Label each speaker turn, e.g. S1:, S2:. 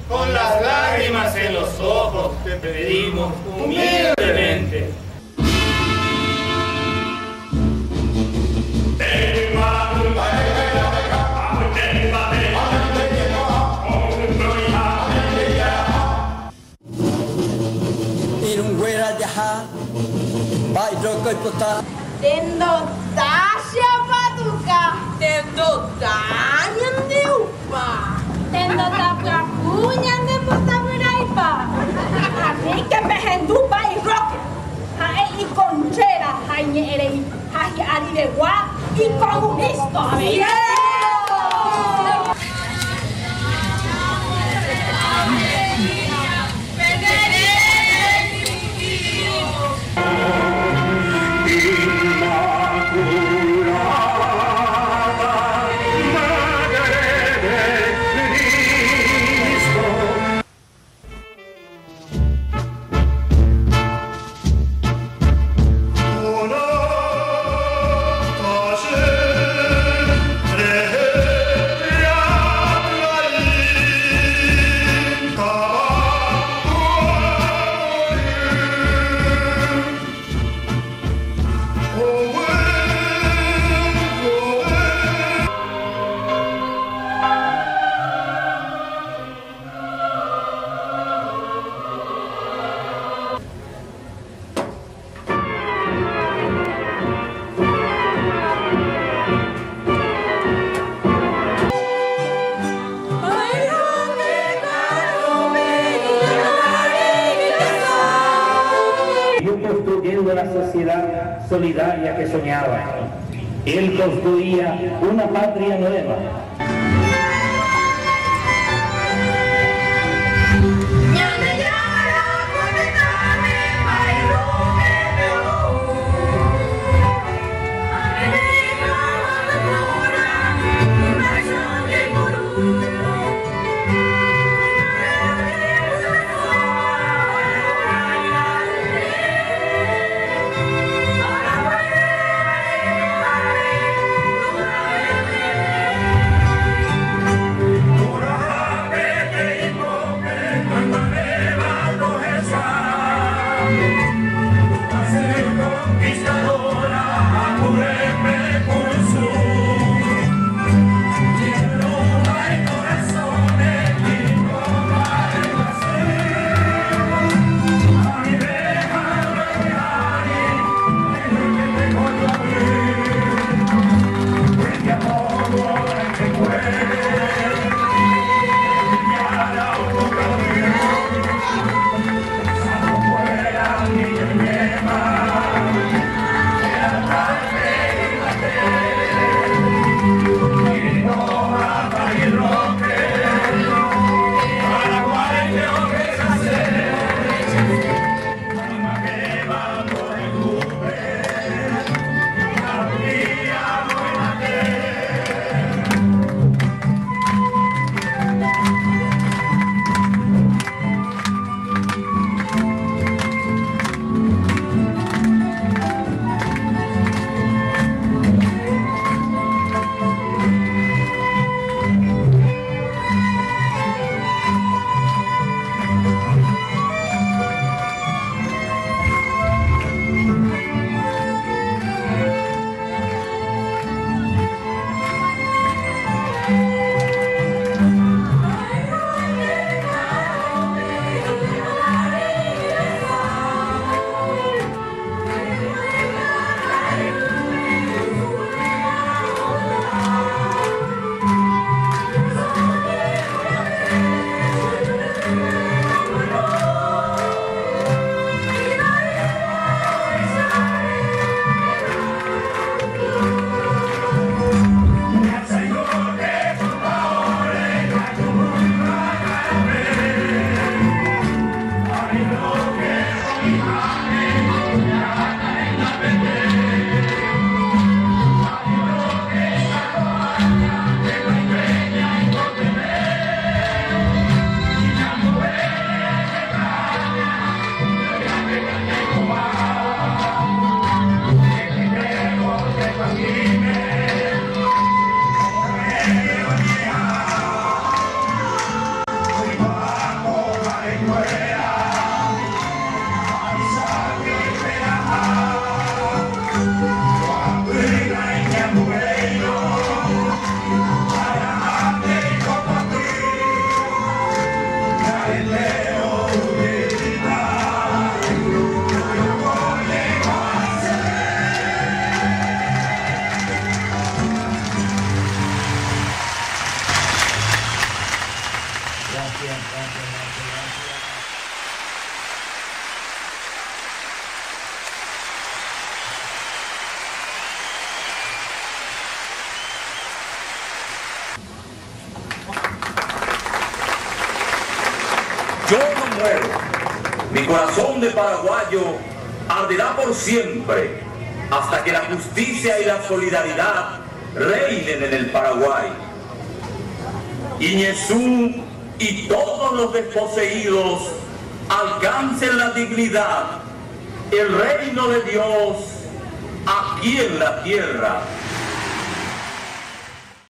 S1: con las lágrimas en los ojos, te pedimos humildemente.
S2: Tendo tasya patuka, tendo tanyan de upa, tendo taprapunya de potaburaipa, a que me hendupa y roque, hae y conchera, hae erei, hae ariregua y comunisto,
S3: Construyendo la sociedad solidaria que soñaba. Él construía una patria nueva.
S4: Yo no muero, mi corazón de paraguayo arderá por siempre hasta que la justicia y la solidaridad reinen en el Paraguay. Iñezú y todos los desposeídos alcancen la dignidad, el reino de Dios aquí en la tierra.